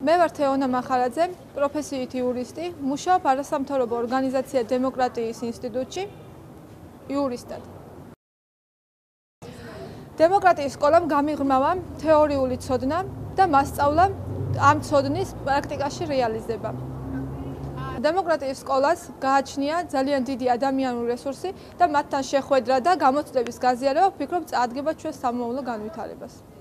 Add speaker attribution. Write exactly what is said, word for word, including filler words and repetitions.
Speaker 1: მე ვარ თეონა მახარაძე, პროფესიით იურისტი, მუშაობ არასამთავრობო ორგანიზაცია დემოკრატიის ინსტიტუტში იურისტად. დემოკრატიის სკოლამ გამიღრმავა თეორიული ცოდნა და მასწავლა ამ ცოდნის პრაქტიკაში რეალიზება. დემოკრატიის სკოლას გააჩნია ძალიან დიდი ადამიანური რესურსი და მათთან შეხვედრა და გამოცდების გაზიარება ვფიქრობ წაადგება ჩვენს სამომავლო განვითარებას.